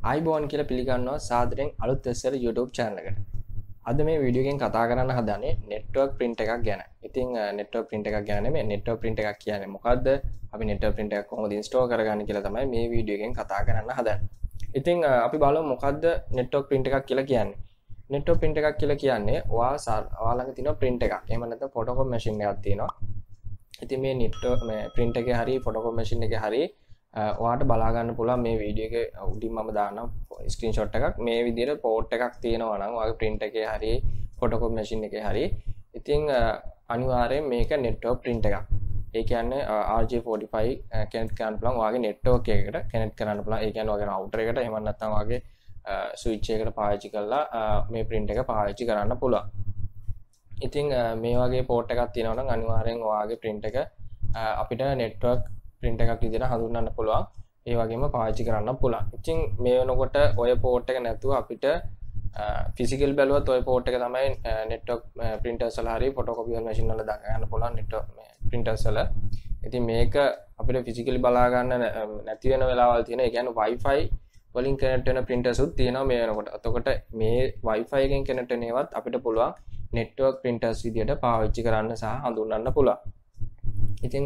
iBoන් කියලා පිළිගන්නවා සාදරයෙන් අලුත් ඇස්සර YouTube channel එකට. අද මේ වීඩියෝ එකෙන් කතා කරන්න හදන්නේ network print එකක් ගැන. ඉතින් network print එකක් ගැන නෙමෙයි network print එකක් කියන්නේ මොකද්ද? අපි network print එකක් කොහොමද install කරගන්නේ කියලා තමයි මේ වීඩියෝ එකෙන් කතා කරන්න හදන්නේ. ඉතින් අපි බලමු මොකද්ද network print එකක් කියලා කියන්නේ. network print එකක් කියලා කියන්නේ ඔයා ළඟ තියෙන print එකක්. එහෙම නැත්නම් photocopy machine එකක් තියෙනවා. ඉතින් මේ network මේ print එකේ හරි photocopy machine එකේ හරි ඔයාට බලා ගන්න පුළුවන් මේ වීඩියෝ එකේ උඩින් මම දානවා ස්ක්‍රීන්ෂොට් එකක් මේ විදිහට පෝට් එකක් තියෙනවා නම් ඔයාගේ print එකේ හරි photocopy machine එකේ හරි ඉතින් අනිවාර්යයෙන් මේක network print එකක්. ඒ කියන්නේ RJ45 connect කරන්න පුළුවන් ඔයාගේ network එකකට connect කරන්න පුළුවන්. ඒ කියන්නේ ඔයාගේ router එකට එහෙම නැත්නම් ඔයාගේ switch එකකට පාවිච්චි කරලා මේ print එක පාවිච්චි කරන්න පුළුවන්. ඉතින් මේ වගේ පෝට් එකක් තියෙනවා නම් අනිවාර්යෙන් ඔයාගේ print එක අපිට network print එකක් විදිහට හඳුන්වන්න පුළුවන්. ඒ වගේම පාවිච්චි කරන්න පුළුවන්. ඉතින් මේ වෙනකොට ඔය පෝට් එක නැතුව අපිට ෆිසිකල් බැලුවත් ඔය පෝට් එක තමයි network printers වල හරි photocopy machine වල දාගන්න ගන්න පුළුවන් network printers වල. ඉතින් මේක අපිට ෆිසිකලි බලා ගන්න නැති වෙන වෙලාවල් තියෙන. ඒ කියන්නේ Wi-Fi වලින් කනෙක්ට් වෙන printers උත් තියෙනවා මේ වෙනකොට. එතකොට මේ Wi-Fi එකෙන් කනෙක්ට් වෙන ඒවත් අපිට පුළුවන් network printers විදිහට පාවිච්චි කරන්න සහ හඳුන්වන්න පුළුවන්. ඉතින්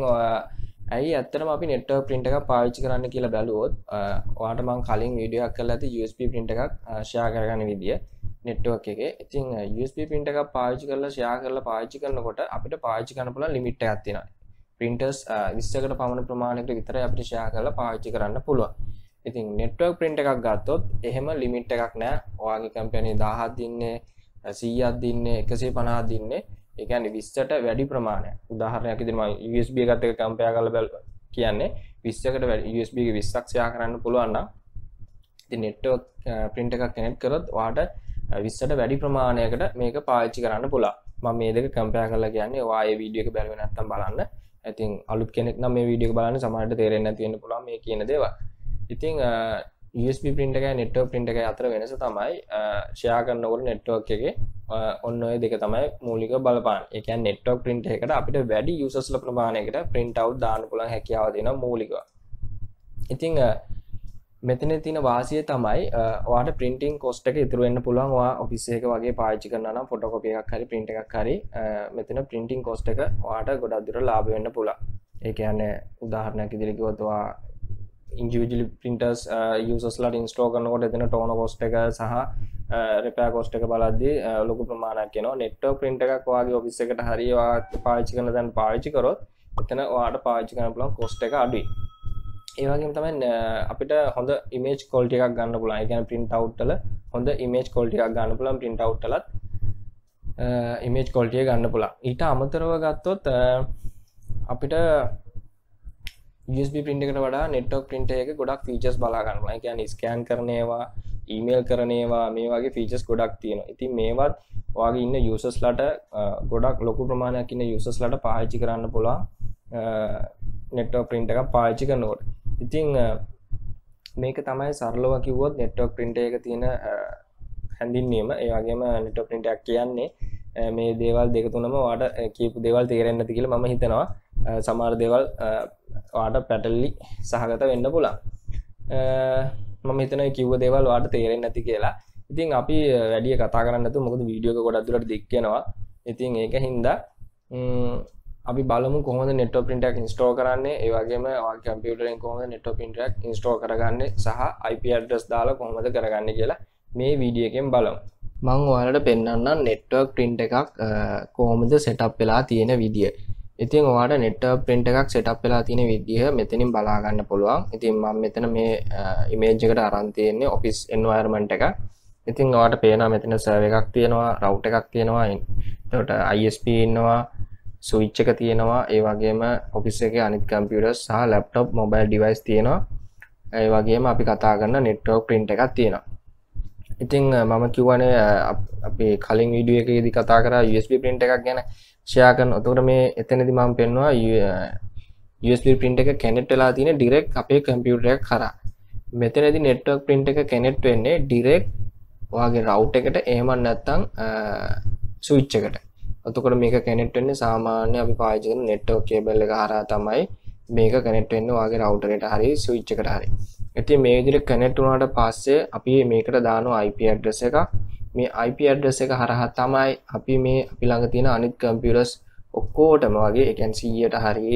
ඇයි ඇත්තටම අපි network print එකක් පාවිච්චි කරන්න කියලා බැලුවොත් ඔයාලට මම කලින් වීඩියෝ එකක් කරලා තියෙ USB print එකක් share කරගන්න විදිය network එකේ. ඉතින් USB print එකක් පාවිච්චි කරලා share කරලා පාවිච්චි කරනකොට අපිට පාවිච්චි කරන්න පුළුවන් limit එකක් තියෙනවා. printers 20කට පමණ ප්‍රමාණයකට විතරයි අපිට share කරලා පාවිච්චි කරන්න පුළුවන්. ඉතින් network print එකක් ගත්තොත් එහෙම limit එකක් නැහැ. ඔයාගේ කම්පැනි 1000ක් දින්නේ 100ක් දින්නේ 150ක් දින්නේ ඒ කියන්නේ 20ට වැඩි ප්‍රමාණයක්. උදාහරණයක් විදිහට මම USB එකත් එක්ක කම්පෙයාර් කරලා බලුවා. කියන්නේ 20කට වැඩි USB එක 20ක් ෂෙයා කරන්න පුළුවන් නම් ඉතින් network print එකක් කනෙක්ට් කරොත් ඔයාට 20ට වැඩි ප්‍රමාණයකට මේක පාවිච්චි කරන්න පුළුවන්. මම මේ දෙක කම්පෙයාර් කරලා කියන්නේ ඔයා මේ වීඩියෝ එක බැලුවේ නැත්නම් බලන්න. ඉතින් අලුත් කෙනෙක් නම් මේ වීඩියෝ එක බලන්න සමහරවිට තේරෙන්නේ නැති වෙන්න පුළුවන් මේ කියන දේවල්. ඉතින් USB print එකයි network print එකයි අතර වෙනස තමයි share කරනකොට network එකේ ඔන්න ඔය දෙක තමයි මූලික බලපාන. ඒ කියන්නේ network print එකකට අපිට වැඩි users ල ප්‍රමාණයකට print out දාන්න පුළුවන් හැකියාව දෙනවා මූලිකව. ඉතින් මෙතන තියෙන වාසිය තමයි ඔයාට printing cost එක ඉතුරු වෙන්න පුළුවන්. ඔයා office එක වගේ පාවිච්චි කරනවා නම් photocopy එකක් හරි print එකක් හරි මෙතන printing cost එක ඔයාට ගොඩක් දුරට ලාභ වෙන්න පුළුවන්. ඒ කියන්නේ උදාහරණයක් විදිහට කිව්වොත් ඔයා individually printers users ලාට install කරනකොට එතන toner cost එක සහ repair cost එක බලද්දී ලොකු ප්‍රමාණයක් එනවා. network print එකක් ඔයාගේ office එකට හරිය ඔයා පාවිච්චි කරන දැන් පාවිච්චි කරොත් එතන ඔයාට පාවිච්චි කරන්න පුළුවන් cost එක අඩුයි. ඒ වගේම තමයි අපිට හොඳ image quality එකක් ගන්න පුළුවන්. ඒ කියන්නේ print out වල හොඳ image quality එකක් ගන්න පුළුවන්. print out වලත් image quality එක ගන්න පුළුවන්. ඊට අමතරව ගත්තොත් අපිට USB print එකට වඩා network print එකක ගොඩක් features බලා ගන්න පුළුවන්. ඒ කියන්නේ scan කරන ඒවා, email කරන ඒවා මේ වගේ features ගොඩක් තියෙනවා. ඉතින් මේවත් ඔයාගේ ඉන්න users ලාට ගොඩක් ලොකු ප්‍රමාණයක් ඉන්න users ලාට පාවිච්චි කරන්න පුළුවන් network print එකක් පාවිච්චි කරනකොට. ඉතින් මේක තමයි සරලව කිව්වොත් network print එකක තියෙන හැඳින්වීම. ඒ වගේම network print එකක් කියන්නේ මේ දේවල් දෙක තුනම ඔයාට කියපු දේවල් තේරෙන්නේ නැති කියලා මම හිතනවා. සමහර දේවල් ඔයාට පැටලි සහගත වෙන්න පුළුවන්. මම හිතනවා කිව්ව දේවල් ඔයාට තේරෙන්නේ නැති කියලා. ඉතින් අපි වැඩි කතා කරන්නේ නැතුව මොකද වීඩියෝ එක ගොඩක් දුරට දික් වෙනවා. ඉතින් ඒක හින්දා අපි බලමු කොහොමද network print එකක් install කරන්නේ. ඒ වගේම ඔයාගේ කම්පියුටරෙන් කොහොමද network print එකක් install කරගන්නේ සහ IP address දාලා කොහොමද කරගන්නේ කියලා මේ වීඩියෝ එකෙන් බලමු. මම ඔයාලට පෙන්නන්නම් network print එකක් කොහොමද setup වෙලා තියෙන විදිය. ඉතින් ඔයාට network print එකක් setup වෙලා තියෙන විදිහ මෙතනින් බලා ගන්න පුළුවන්. ඉතින් මම මෙතන මේ image එකට අරන් තියෙන්නේ office environment එක. ඉතින් ඔයාට පේනවා මෙතන server එකක් තියෙනවා, router එකක් තියෙනවා, එතකොට ISP ඉන්නවා, switch එක තියෙනවා, ඒ වගේම office එකේ අනිත් computers සහ laptop mobile device තියෙනවා. ඒ වගේම අපි කතා කරන network print එකක් තියෙනවා. ඉතින් මම කියවනේ අපි කලින් වීඩියෝ එකේදී කතා කරා USB print එකක් ගැන share කරන. එතකොට මේ එතනදී මම පෙන්නවා USB print එක connect වෙලා තියෙන direct අපේ computer එක කරා. මෙතනදී network print එක connect වෙන්නේ direct ඔයාගේ router එකට එහෙම නැත්නම් switch එකට. එතකොට මේක connect වෙන්නේ සාමාන්‍ය අපි පාවිච්චි කරන network cable එක හරහා තමයි මේක connect වෙන්නේ ඔයාගේ router එකට හරි switch එකට හරි. ඉතින් මේ විදිහට කනෙක්ට් වුණාට පස්සේ අපි මේකට දානවා IP ඇඩ්‍රස් එකක්. මේ IP ඇඩ්‍රස් එක හරහා තමයි අපි ළඟ තියෙන අනිත් කම්පියුටර්ස් ඔක්කොටම වගේ ඒ කියන්නේ 100ට හරි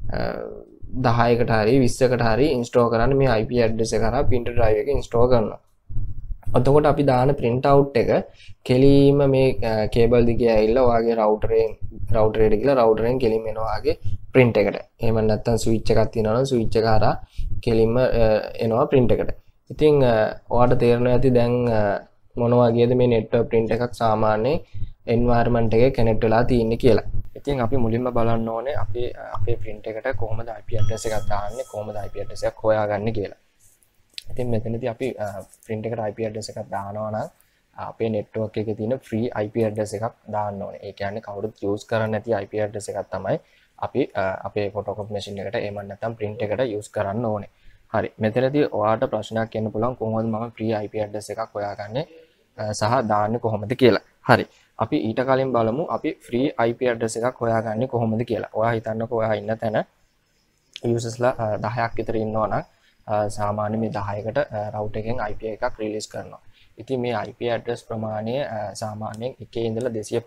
10කට හරි 20කට හරි ඉන්ස්ටෝල් කරන්න මේ IP ඇඩ්‍රස් එක හරහා printer drive එක ඉන්ස්ටෝල් කරනවා. එතකොට අපි දාන print out එක කෙලින්ම මේ කේබල් දිගේ ඇවිල්ලා ඔයාගේ router එකට ගිහලා router එකෙන් කෙලින්ම එනවා ඔයාගේ print එකට. එහෙම නැත්නම් switch එකක් තියෙනවා නම් switch එක හරහා කෙලින්ම එනවා print එකට. ඉතින් ඔයාලට තේරෙනවා ඇති දැන් මොන වගේද මේ network print එකක් සාමාන්‍ය environment එකේ connect වෙලා තියෙන්නේ කියලා. ඉතින් අපි මුලින්ම බලන්න ඕනේ අපේ print එකට කොහොමද IP address එකක් දාන්නේ, කොහොමද IP address එකක් හොයාගන්නේ කියලා. ඉතින් මෙතනදී අපි print එකට IP address එකක් දානවා නම් අපේ network එකේ තියෙන free IP address එකක් දාන්න ඕනේ. ඒ කියන්නේ කවුරුත් use කරන්නේ නැති IP address එකක් තමයි අපි අපේ photocopy machine එකට එහෙම නැත්නම් print එකට use කරන්න ඕනේ. හරි. මෙතනදී ඔයාලට ප්‍රශ්නයක් එන්න පුළුවන් කොහොමද මම free IP address එකක් හොයාගන්නේ සහ දාන්නේ කොහොමද කියලා. හරි. අපි ඊට කලින් බලමු අපි free IP address එකක් හොයාගන්නේ කොහොමද කියලා. ඔයා හිතන්නකෝ ඔයා ඉන්න තැන usersලා 10ක් විතර ඉන්නවා නම් සාමාන්‍ය මේ 10කට router එකෙන් IP එකක් රිලීස් කරනවා. ඉතින් මේ IP address ප්‍රමාණය සාමාන්‍යයෙන් 1 ඉඳලා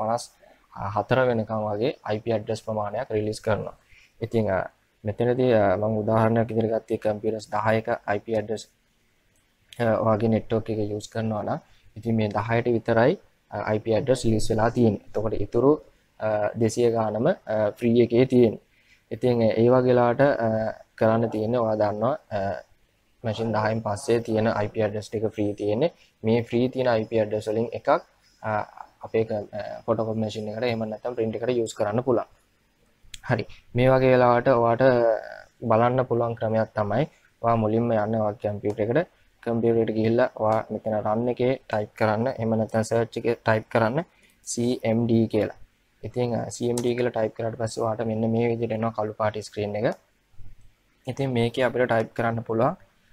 254 වෙනකම් වගේ IP address ප්‍රමාණයක් රිලීස් කරනවා. ඉතින් මෙතනදී මම උදාහරණයක් විදිහට ගත්තේ computers 10ක IP address ඔයාගේ network එක use කරනවා නම් ඉතින් මේ 10ට විතරයි IP address රිලීස් වෙලා තියෙන්නේ. එතකොට ඊටු 200 ගානම free එකේ තියෙන්නේ. ඉතින් ඒ වගේලාට කරන්න තියෙන්නේ ඔයා දන්නවා machine 10න් පස්සේ තියෙන IP address ටික free තියෙන්නේ. මේ free තියෙන IP address වලින් එකක් අපේ photocopy machine එකට එහෙම නැත්නම් print එකට use කරන්න පුළුවන්. හරි. මේ වගේ වෙලාවට ඔයාට බලන්න පුළුවන් ක්‍රමයක් තමයි ඔයා මුලින්ම යන්න ඔයාගේ කම්පියුටර් එකට ගිහිල්ලා ඔයා මෙතන run එකේ type කරන්න එහෙම නැත්නම් search එකේ type කරන්න CMD කියලා. ඉතින් CMD කියලා type කරාට පස්සේ ඔයාට මෙන්න මේ විදිහට එනවා කළු පාට screen එක. ඉතින් මේකේ අපිට type කරන්න පුළුවන්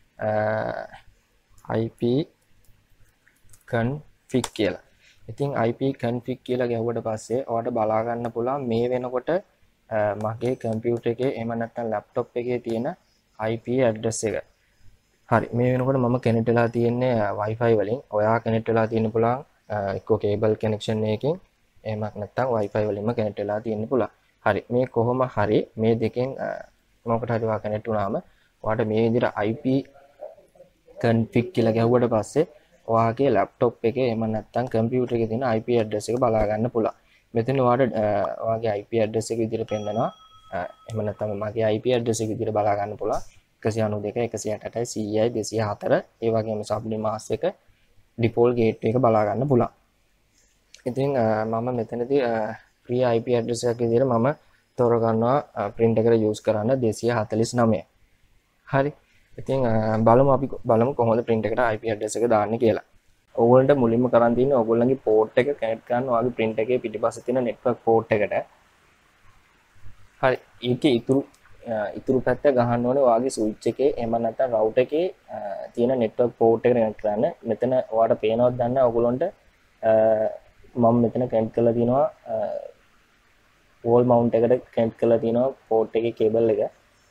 IP config කියලා. ඉතින් IP config කියලා ගැහුවට පස්සේ ඔයාලට බලා ගන්න පුළුවන් මේ වෙනකොට මගේ කම්පියුටර් එකේ එහෙම නැත්නම් ලැප්ටොප් එකේ තියෙන IP address එක. හරි. මේ වෙනකොට මම connect වෙලා තියෙන්නේ Wi-Fi වලින්. ඔයා connect වෙලා තියෙන්න පුළුවන් එක්කෝ cable connection එකකින් එහෙම නැත්නම් Wi-Fi වලින්ම connect වෙලා තියෙන්න පුළුවන්. හරි. මේ කොහොම හරි මේ දෙකෙන් මොකට හරි ඔයා connect වුණාම ඔයාට මේ විදිහට IP config කියලා ගැහුවට පස්සේ ඔයාගේ ලැප්ටොප් එකේ එහෙම නැත්නම් කම්පියුටර් එකේ තියෙන IP address එක බලා ගන්න පුළුවන්. මෙතන ඔයාට ඔයාගේ IP address එක විදිහට පෙන්නනවා. එහෙම නැත්නම් මගේ IP address එක විදිහට බලා ගන්න පුළුවන්. 192 168 100 204 ඒ වගේම subname එක default gateway එක බලා ගන්න පුළුවන්. ඉතින් මම මෙතනදී free IP address එකක් විදිහට මම තෝරගන්නවා print එකට use කරන්න 249. හරි. ඉතින් බලමු කොහොමද print එකට IP address එක දාන්නේ කියලා. ඕගොල්ලන්ට මුලින්ම කරන් තියෙන්නේ ඕගොල්ලන්ගේ port එක connect කරන්න ඔයාගේ print එකේ පිටිපස්සේ තියෙන network port එකට. හරි. ඒකේ ඉතුරු පැත්ත ගහන්න ඕනේ ඔයාගේ switch එකේ එහෙම නැත්නම් router එකේ තියෙන network port එක connect කරන්න. මෙතන ඔයාලට පේනවද දන්නේ නැහැ ඕගොල්ලන්ට මම මෙතන connect කරලා තියෙනවා wall mount එකට connect කරලා තියෙනවා port එකේ cable එක.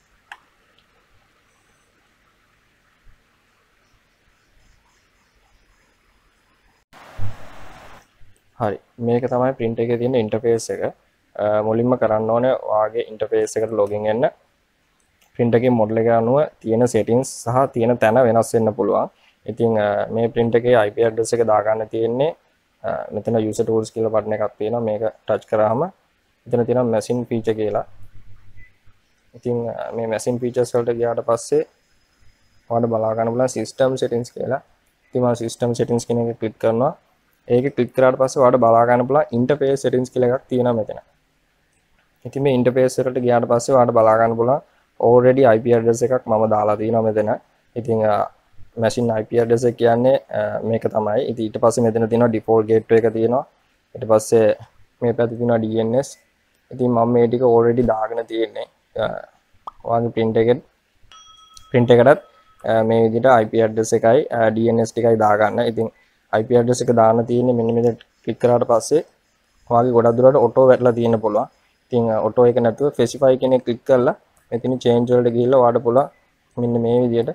හරි. මේක තමයි print එකේ තියෙන interface එක. මුලින්ම කරන්න ඕනේ ඔයාගේ interface එකට login වෙන්න. print එකේ model එක අනුව තියෙන settings සහ තියෙන තැන වෙනස් වෙන්න පුළුවන්. ඉතින් මේ print එකේ IP address එක දාගන්න තියෙන්නේ මෙතන user tools කියලා බටන් එකක් තියෙනවා. මේක touch කරාම මෙතන තියෙනවා machine feature කියලා. ඉතින් මේ machine features වලට ගියාට පස්සේ ඔයාලට බලා ගන්න පුළුවන් system settings කියලා. ඉතින් මම system settings කියන එක click කරනවා. ඒක ක්ලික් කරාට පස්සේ ඔයාලට බලා ගන්න පුළුවන් interface settings කියලා එකක් තියෙනවා මෙතන. ඉතින් මේ interface එකට ගියාට පස්සේ ඔයාලට බලා ගන්න පුළුවන් already IP address එකක් මම දාලා තියෙනවා මෙතන. ඉතින් machine IP address එක කියන්නේ මේක තමයි. ඉතින් ඊට පස්සේ මෙතන තියෙනවා default gateway එක තියෙනවා. ඊට පස්සේ මේ පැත්තේ තියෙනවා DNS. ඉතින් මම මේ ටික already දාගෙන තියෙන්නේ. ඔයාගේ print එකටත් මේ විදිහට IP address එකයි DNS ටිකයි දාගන්න. ඉතින් IP address එක දාන්න තියෙන්නේ මෙන්න මෙතන ක්ලික් කරාට පස්සේ ඔයාගේ ගොඩක් දුරට ඔටෝ වැටලා තියෙන්න පුළුවන්. ඉතින් ඔටෝ එක නැතුව specify කියන එක ක්ලික් කරලා මෙතන change වලට ගිහිල්ලා ඔයාලට පුළුවන් මෙන්න මේ විදිහට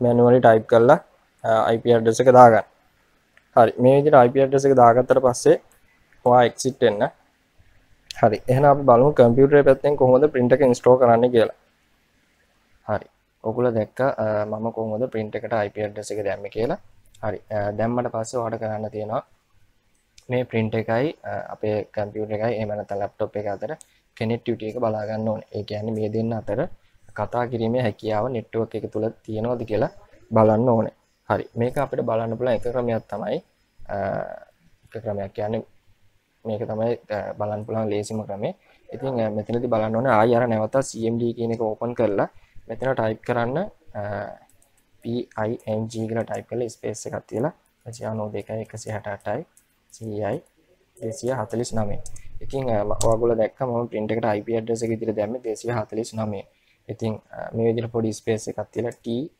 manually type කරලා IP address එක දාගන්න. හරි මේ විදිහට IP address එක දාගත්තට පස්සේ ඔයා exit වෙන්න. හරි එහෙනම් අපි බලමු කම්පියුටරේ පැත්තෙන් කොහොමද print එක install කරන්නේ කියලා. හරි ඔයගොල්ලෝ දැක්කා මම කොහොමද print එකට IP address එක දැම්මේ කියලා. හරි දැම්මට පස්සේ ඔයාලට කරන්න තියෙනවා මේ print එකයි අපේ කම්පියුටර් එකයි එහෙම නැත්නම් laptop එක අතර connectivity එක බලා ගන්න ඕනේ. ඒ කියන්නේ මේ දෙන්න අතර කතා කිරීමේ හැකියාව network එක තුල තියෙනවද කියලා බලන්න ඕනේ. හරි මේක අපිට බලන්න පුළුවන් එක ක්‍රමයක් තමයි එක ක්‍රමයක් කියන්නේ මේක තමයි බලන්න පුළුවන් ලේසිම ක්‍රමය. ඉතින් මෙතනදී බලන්න ඕනේ ආයෙ අර නැවතත් CMD කියන එක ඕපන් කරලා මෙතන ටයිප් කරන්න PING කියලා ටයිප් කරලා ස්පේස් එකක් තියලා 92 168යි CI 249. ඉතින් ඔයගොල්ලෝ දැක්කම මම print එකට IP address එක විදිහට දැම්මේ 249. ඉතින් මේ විදිහට පොඩි ස්පේස් එකක් තියලා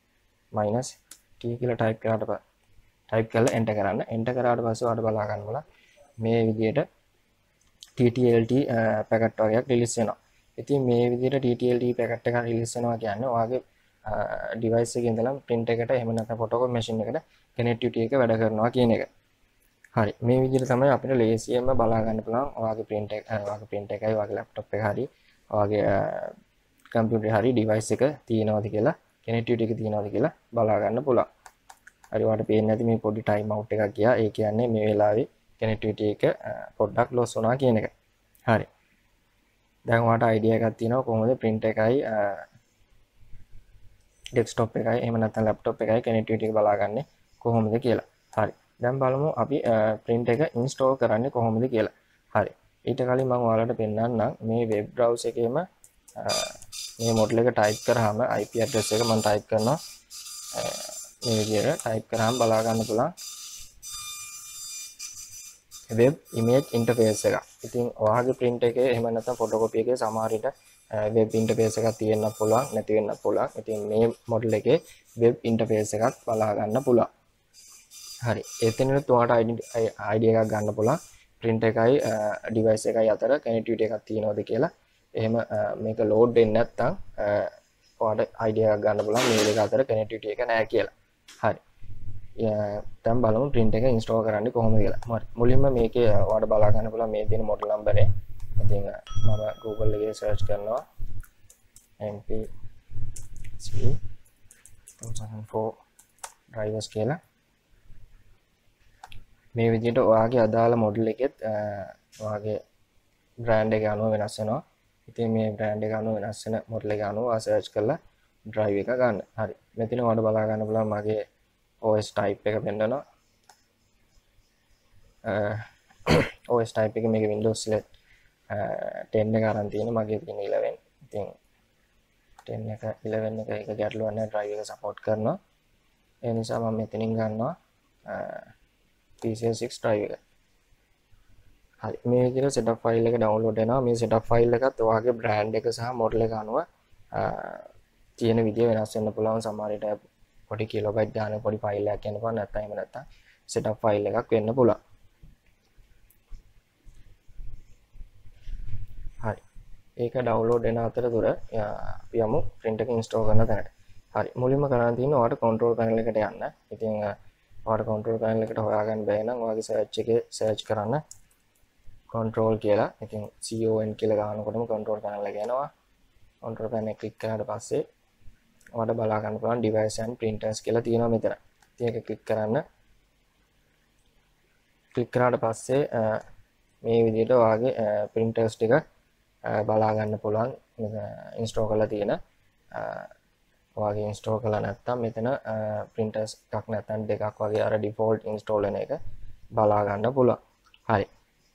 T කියලා ටයිප් කරලා enter කරන්න. enter කරාට පස්සේ ඔයාලට බලා ගන්න බලන්න මේ විදිහට TTLT පැකට් වගේක් රිලීස් වෙනවා. ඉතින් මේ විදිහට TTLT පැකට් එකක් රිලීස් වෙනවා කියන්නේ ඔයාගේ device එකේ ඉඳලා print එකට එහෙම නැත්නම් photocopy machine එකට connectivity එක වැඩ කරනවා කියන එක. හරි මේ විදිහට තමයි අපිට ලේසියෙන්ම බලා ගන්න පුළුවන් ඔයාගේ print එකයි ඔයාගේ laptop එක හරි ඔයාගේ computer හරි device එක තියෙනවද කියලා connectivity එක තියෙනවද කියලා බලා ගන්න පුළුවන්. හරි ඔයාලට පේන්නේ නැති මේ පොඩි time out එකක් ගියා. ඒ කියන්නේ මේ වෙලාවේ connectivity එක පොඩ්ඩක් loss වුණා කියන එක. හරි. දැන් ඔයාලට idea එකක් තියෙනවා කොහොමද print එකයි desktop එකයි එහෙම නැත්නම් laptop එකයි connectivity එක බලාගන්නේ කොහොමද කියලා. හරි. දැන් බලමු අපි print එක install කරන්නේ කොහොමද කියලා. හරි. ඊට කලින් මම ඔයාලට පෙන්නන්නම් මේ web browser එකේම මේ model එක type කරාම IP address එක මම type කරනවා මේ විදිහට type කරාම බලා ගන්න පුළුවන් web image interface එක. ඉතින් ඔයාගේ print එකේ එහෙම නැත්නම් photocopy එකේ සමහර විට web interface එකක් තියෙන්න පුළුවන් නැති වෙන්න පුළුවන්. ඉතින් මේ model එකේ web interface එකක් බලා ගන්න පුළුවන්. හරි. එතනට ඔයාලට idea එකක් ගන්න පුළුවන් print එකයි device එකයි අතර connectivity එකක් තියෙනවද කියලා. එහෙම මේක load වෙන්නේ නැත්නම් ඔයාලට idea එකක් ගන්න පුළුවන් මේ දෙක අතර connectivity එක නැහැ කියලා. හරි. දැන් බලමු print එක install කරන්නේ කොහොමද කියලා. හරි. මුලින්ම මේකේ ඔයාලට බලා ගන්න පුළුවන් මේ තියෙන model number එක. ඉතින් මම Google එකේ search කරනවා MPC 2004 drivers කියලා. මේ විදිහට ඔයාගේ අදාළ model එකෙත් ඔයාගේ brand එක අනුව වෙනස් වෙනවා. ඉතින් මේ brand එක අනුව වෙනස් වෙන model එක අනුව search කරලා drive එක ගන්න. හරි. මෙතන ඔයාලට බලා ගන්න පුළුවන් මගේ OS type එක පෙන්නනවා. OS type එක මේක Windows 10 එක අරන් තියෙන මගේ තියෙන 11. ඉතින් 10 එක 11 එක ගැටලුවක් නැහැ drive එක support කරනවා. ඒ නිසා මම මෙතනින් ගන්නවා PCS6 drive එක. හරි මේ විදිහට setup file එක download වෙනවා. මේ setup file එකත් ඔයාගේ brand එක සහ model එක අනුව තියෙන විදිය වෙනස් වෙන්න පුළුවන්. සමහර විට පොඩි kilobyte ගන්න පොඩි file එකක් යන්න පුළුවන්. නැත්නම් එහෙම නැත්නම් setup file එකක් වෙන්න පුළුවන්. හරි. ඒක download වෙන අතරතුර අපි යමු print එක install කරන තැනට. හරි. මුලින්ම කරන්න තියෙන්නේ ඔයාලට control panel එකට යන්න. ඉතින් ඔයාලට control panel එකට හොයාගන්න බැහැ නම් ඔයාගේ search එකේ search කරන්න control කියලා. ඉතින් CON කියලා ගන්නකොටම control panel එක එනවා. control panel එක click කරාට පස්සේ ඔයාලට බලා ගන්න පුළුවන් device and printers කියලා තියෙනවා මෙතන. ඉතින් ඒක click කරන්න. click කරාට පස්සේ මේ විදිහට ඔයාගේ printers ටික බලා ගන්න පුළුවන් install කරලා තියෙන. ඔයාගේ install කරලා නැත්නම් මෙතන printers එකක් නැත්නම් දෙකක් වගේ අර default install වෙන එක බලා ගන්න පුළුවන්. හරි.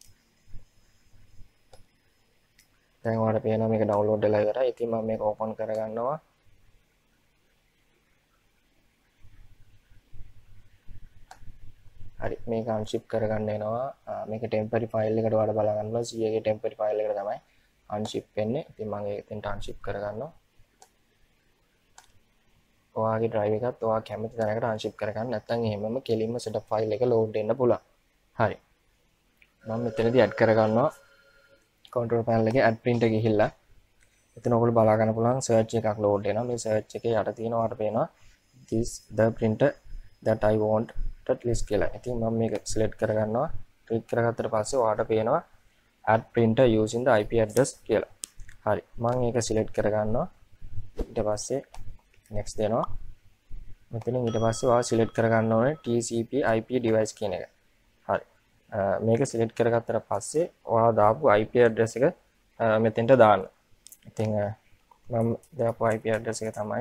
දැන් ඔයාලට පේනවා මේක download වෙලා ඉවරයි. ඉතින් මම මේක open කරගන්නවා. හරි මේක unzip කරගන්න එනවා. මේක temporary file එකට ඔයාලට බලා ගන්න පුළුවන්. C එකේ temporary file එකට තමයි unzip වෙන්නේ. ඉතින් මම එතෙන්ට unzip කරගන්නවා. ඔයාගේ drive එකත් ඔයා කැමති තැනකට unzip කරගන්න. නැත්නම් එහෙමම කෙලින්ම setup file එක load වෙන්න පුළුවන්. හරි. මම මෙතනදී add කරගන්නවා. control panel එකේ add print එක ගිහිල්ලා එතන ඔයගොල්ලෝ බලා ගන්න පුළුවන් search එකක් load වෙනවා. මේ search එකේ යට තියෙන ඔයාලට පේනවා this the printer that I want list කියලා. ඉතින් මම මේක select කරගන්නවා. click කරගත්තට පස්සේ ඔයාලට පේනවා add printer using the IP address කියලා. හරි. මම ඒක select කරගන්නවා. ඊට පස්සේ next දෙනවා. මෙතනින් ඊට පස්සේ ඔයා select කරගන්න ඕනේ TCP IP device කියන එක. හරි. මේක select කරගත්තට පස්සේ ඔයා දාපු IP address එක මෙතෙන්ට දාන්න. ඉතින් මම දාපු IP address එක තමයි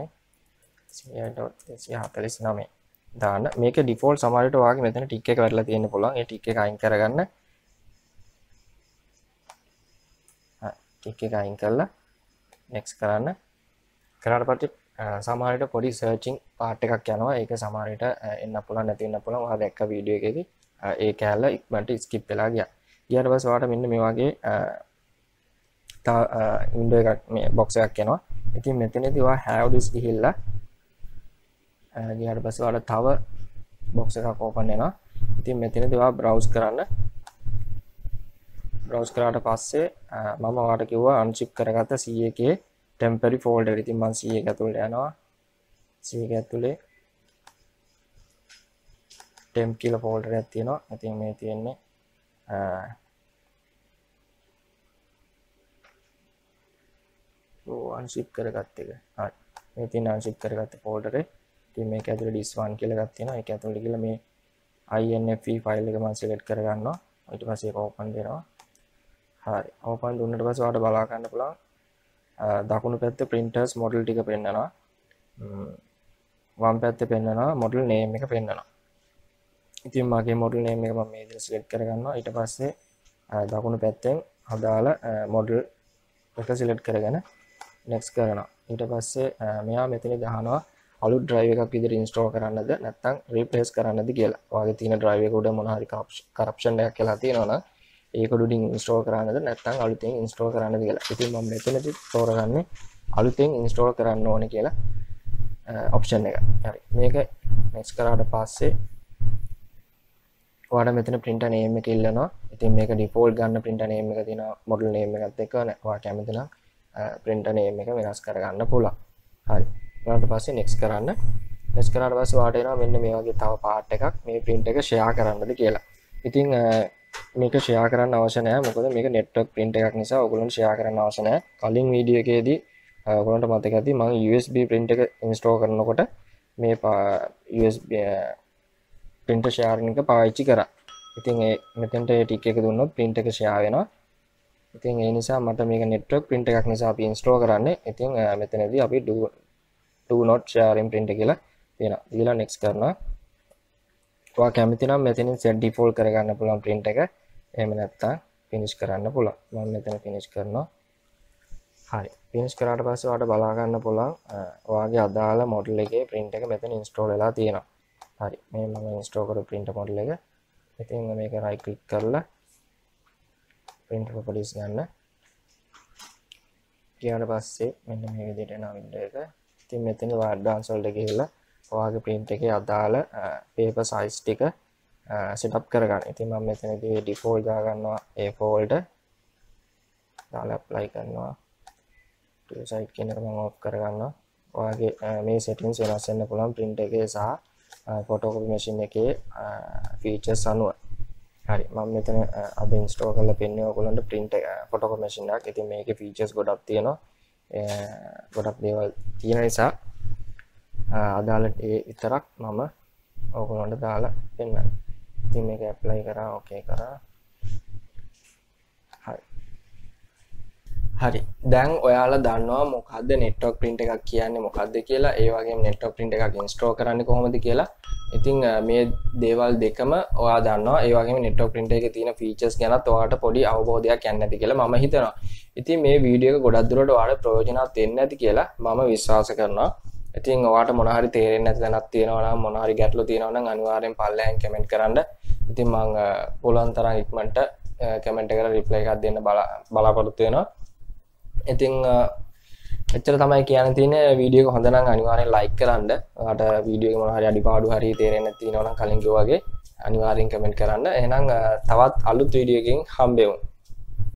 100.149 දාන්න. මේක default සමහරවිට ඔයාගේ මෙතන tick එක වැටලා තියෙන්න පුළුවන්. ඒ tick එක අයින් කරගන්න. tick එක අයින් කරලා next කරන්න. කරාට පස්සේ සමහරවිට පොඩි searching part එකක් යනවා. ඒක සමහරවිට එන්න පුළුවන් නැති වෙන්න පුළුවන්. ඔයා දැක්ක වීඩියෝ එකේදී ඒ කැලල ඉක්මනට skip වෙලා ගියා. ඊට පස්සේ ඔයාලට මෙන්න මේ වගේ window එකක් මේ box එකක් එනවා. ඉතින් මෙතනදී ඔයා have this ගිහිල්ලා ඊට පස්සේ ඔයාලට තව box එකක් open වෙනවා. ඉතින් මෙතනදී ඔයා browse කරන්න. browse කරාට පස්සේ මම ඔයාලට කිව්වා unzip කරගත්ත C එකේ temporary folder. ඉතින් මම C එක ඇතුළට යනවා. C එක ඇතුලේ temp කියලා folder එකක් තියෙනවා. ඉතින් මේ තියෙන්නේ unzip කරගත්ත එක. හරි. මේ තියෙන unzip කරගත්ත folder එක. ඉතින් මේක ඇතුලේ this1 කියලා එකක් තියෙනවා. ඒක ඇතුලේ ගිහලා මේ INFE file එක මම select කරගන්නවා. ඊට පස්සේ ඒක open වෙනවා. හරි. open දුන්නට පස්සේ ඔයාලට බලා ගන්න පුළුවන්. දකුණු පැත්තේ printers model ටික පෙන්නනවා. වම් පැත්තේ පෙන්නනවා model name එක පෙන්නනවා. ඉතින් මගේ model name එක මම මේ විදිහට select කරගන්නවා. ඊට පස්සේ දකුණු පැත්තෙන් අදාළ model එක select කරගෙන next කරනවා. ඊට පස්සේ මෙයා මෙතනදී අහනවා අලුත් drive එකක් විදිහට install කරන්නද නැත්නම් replace කරන්නද කියලා. ඔයාගේ තියෙන drive එක උඩ මොන හරි corruption එකක් කියලා තියෙනවා නම් ඒක උඩින් install කරන්නද නැත්නම් අලුතෙන් install කරන්නද කියලා. ඉතින් මම මෙතනදී තෝරගන්නේ අලුතෙන් install කරන්න ඕනේ කියලා option එක. හරි. මේක next කරාට පස්සේ ඔයාලා මෙතන printer name එක ඉල්ලනවා. ඉතින් මේක default ගන්න printer name එක තියෙනවා model name එකත් එක්ක නෑ. ඔයා කැමති නම් printer name එක වෙනස් කරගන්න පුළුවන්. හරි. ඊට පස්සේ next කරන්න. next කරාට පස්සේ ඔයාලට එනවා මෙන්න මේ වගේ තව part එකක් මේ print එක share කරන්නද කියලා. ඉතින් මේක share කරන්න අවශ්‍ය නැහැ. මොකද මේක network print එකක් නිසා ඔයගොල්ලන්ට share කරන්න අවශ්‍ය නැහැ. කලින් වීඩියෝ එකේදී ඔයගොල්ලන්ට මතක ඇති මම USB print එක install කරනකොට මේ USB printer sharing එක පාවිච්චි කරා. ඉතින් මෙතෙන්ට tick එක දුන්නොත් print එක share වෙනවා. ඉතින් ඒ නිසා මට මේක network print එකක් නිසා අපි install කරන්නේ. ඉතින් මෙතනදී අපි do not share in print කියලා තියෙනවා. ඊළඟ next කරනවා. ඔයා කැමති නම් මෙතනින් set default කරගන්න පුළුවන් print එක. එහෙම නැත්නම් finish කරන්න පුළුවන්. මම මෙතන finish කරනවා. හරි. finish කරාට පස්සේ ඔයාලට බලා ගන්න පුළුවන් ඔයාගේ අදාළ model එකේ print එක මෙතන install වෙලා තියෙනවා. හරි. මේ මම install කරපු print model එක. ඉතින් මේක right click කරලා print properties ගන්න. ඊට පස්සේ මෙන්න මේ විදිහට එන window එක. ඉතින් මෙතන ඔයා advanced වලට ගිහිල්ලා ඔයාගේ print එකේ අදාළ paper size ටික setup කරගන්න. ඉතින් මම මෙතනදී default දා ගන්නවා A4 වලට. දාලා apply කරනවා. tool size කියන එක මම off කරගන්නවා. ඔයාගේ මේ settings වෙනස් වෙන්න පුළුවන් print එකේ සහ photocopy machine එකේ features අනුව. හරි. මම මෙතන අද install කරලා පෙන්නනවා ඔයගොල්ලන්ට print එක photocopy machine එකක්. ඉතින් මේකේ features ගොඩක් තියෙනවා. ගොඩක් දේවල් තියෙන නිසා අදාළ ඒ විතරක් මම ඔයගොල්ලන්ට දාලා පෙන්නනවා. ඉතින් මේක apply කරා okay කරා. හරි. හරි. දැන් ඔයාලා දන්නවා මොකද්ද network print එකක් කියන්නේ මොකද්ද කියලා. ඒ වගේම network print එකක් install කරන්නේ කොහොමද කියලා. ඉතින් මේ දේවල් දෙකම ඔයා දන්නවා. ඒ වගේම network print එකේ තියෙන features ගැනත් ඔයාලට පොඩි අවබෝධයක් යන්න ඇති කියලා මම හිතනවා. ඉතින් මේ වීඩියෝ එක ගොඩක් දුරට ඔයාලට ප්‍රයෝජනවත් වෙන්න ඇති කියලා මම විශ්වාස කරනවා. ඉතින් ඔයාලට මොන හරි තේරෙන්නේ නැති තැනක් තියෙනවා නම් මොන හරි ගැටලු තියෙනවා නම් අනිවාර්යෙන් පල්ලෙහාන් කමෙන්ට් කරන්න. ඉතින් මම පුළුවන් තරම් ඉක්මනට කමෙන්ට් එකට රිප්ලයි එකක් දෙන්න බලාපොරොත්තු වෙනවා. ඉතින් එච්චර තමයි කියන්න තියෙන්නේ. වීඩියෝ එක හොඳ නම් අනිවාර්යෙන් ලයික් කරන්න. ඔයාලට වීඩියෝ එකේ මොන හරි අඩිපාඩු හරි තේරෙන්නේ නැති තියෙනවා නම් කලින් කිව්වා වගේ අනිවාර්යෙන් කමෙන්ට් කරන්න. එහෙනම් තවත් අලුත් වීඩියෝ එකකින් හම්බෙමු.